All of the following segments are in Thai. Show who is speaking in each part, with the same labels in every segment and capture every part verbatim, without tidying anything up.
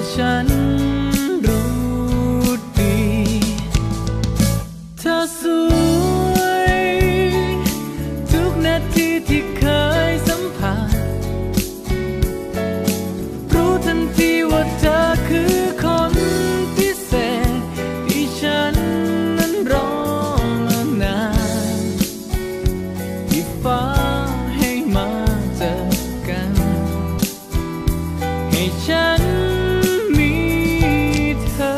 Speaker 1: ฉันรู้ดีเธอสวยทุกนาทีที่เคยสัมผัสรู้ทันทีว่าเธอคือคนพิเศษที่ฉันนั้นรอมานานที่ฟ้าให้มาเจอกันให้ฉันมีเธอ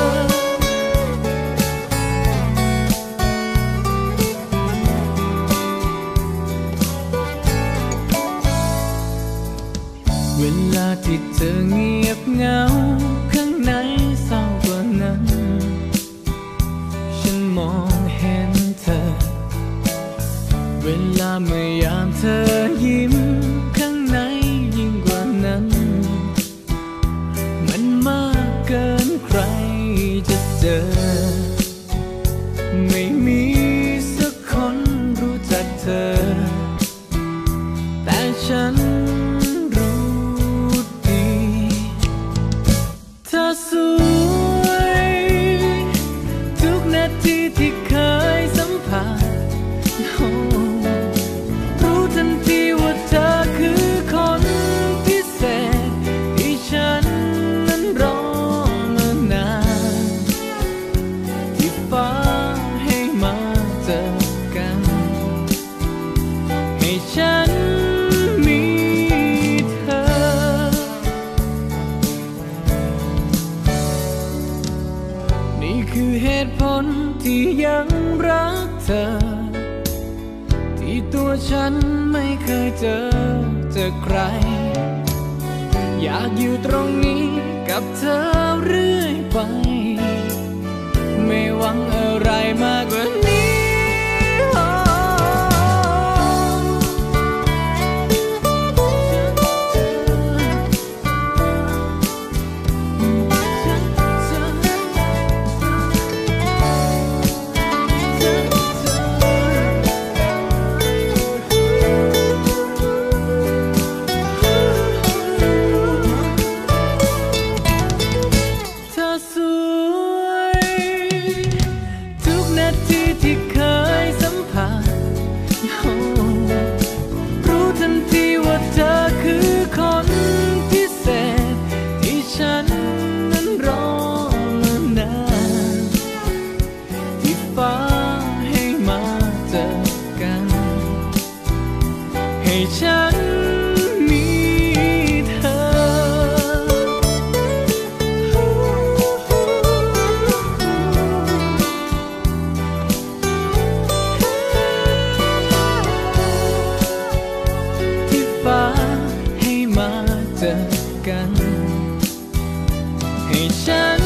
Speaker 1: เวลาที่เธอเงียบเหงาข้างในเศร้ากว่านั้นฉันมองเห็นเธอเวลาเมื่อยามเธอยิ้มข้างในยิ่งกว่านั้นมันมากเกินใครจะเจอไม่มีสักคนรู้จักเธอแต่ฉันสวยทุกนาทีที่เคยสัมผัสรู้ทันทีว่าเธอคือคนพิเศษที่ฉันนั้นรอมานานที่ฟ้าให้มาเจอกันให้ฉันมีเธอนี่คือเหตุผลที่ยังรักเธอที่ตัวฉันไม่เคยเจอเจอใครอยากอยู่ตรงนี้กับเธอเรื่อยไปไม่หวังอะไรมากกว่านี้สวยทุกนาทีที่เคยสัมผัสรู้ทันทีว่าเธอคือคนพิเศษที่ฉันนั้นรอมานานที่ฟ้าให้มาเจอกันให้ฉันมีเธอฟ้าให้มาเจอกันให้ฉัน